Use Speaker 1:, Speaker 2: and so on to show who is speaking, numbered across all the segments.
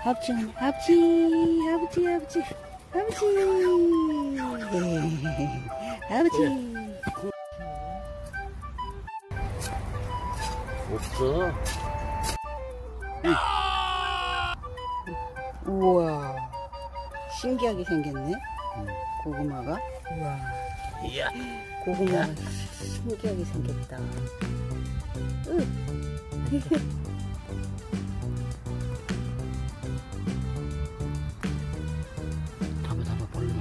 Speaker 1: 아버지, 아버지, 아버지, 아버지, 아버지, 아버지.
Speaker 2: 없어.
Speaker 1: 우와, 신기하게 생겼네. 고구마가. 우와,
Speaker 2: 이야.
Speaker 1: 고구마가 신기하게 생겼다.
Speaker 2: 잡아 벌레만.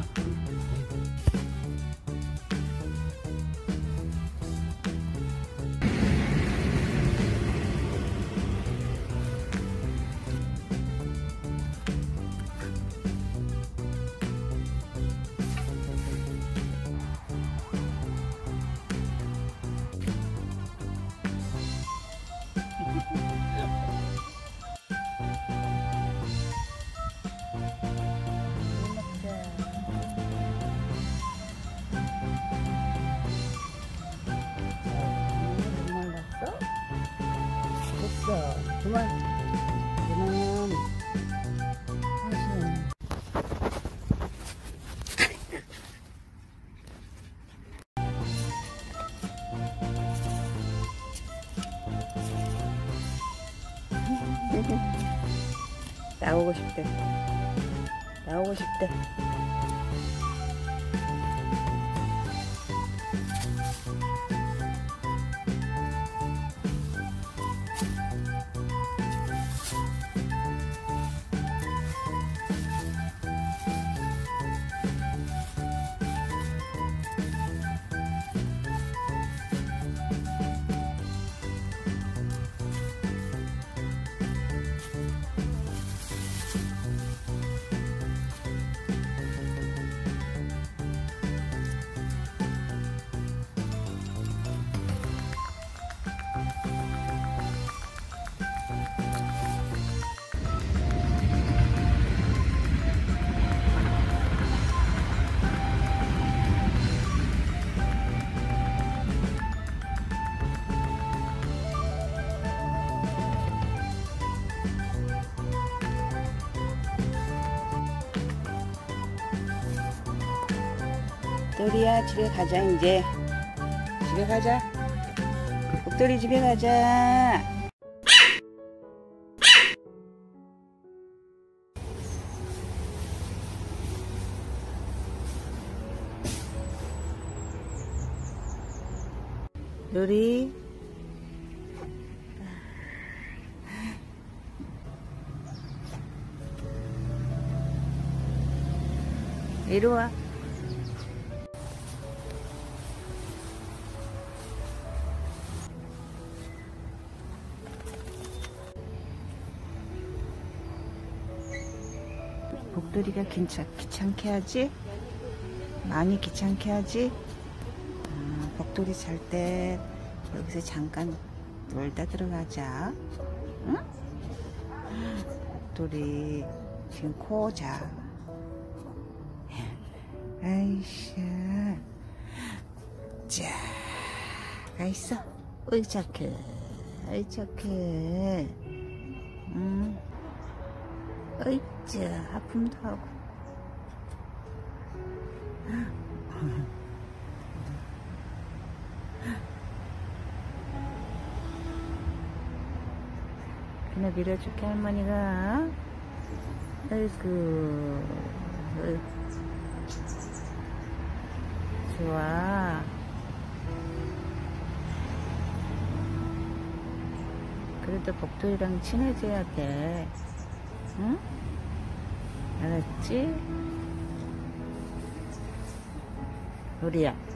Speaker 1: 그만. 나오고 싶대. 나오고 싶대. 복돌이야, 집에 가자. 이제 집에 가자. 복돌이 집에 가자. 요리. 이리 와. 복돌이가 귀찮게 하지? 많이 귀찮게 하지? 복돌이 잘 때 여기서 잠깐 놀다 들어가자. 응? 복돌이 지금 코 자. 아이씨. 자, 가있어. 어이 착해. 어이 착해. 응. 어이짜, 아픔도 하고. 그냥 밀어줄게, 할머니가. 아이고, 좋아. 그래도 복돌이랑 친해져야 돼. 응? 알았지? 우리야.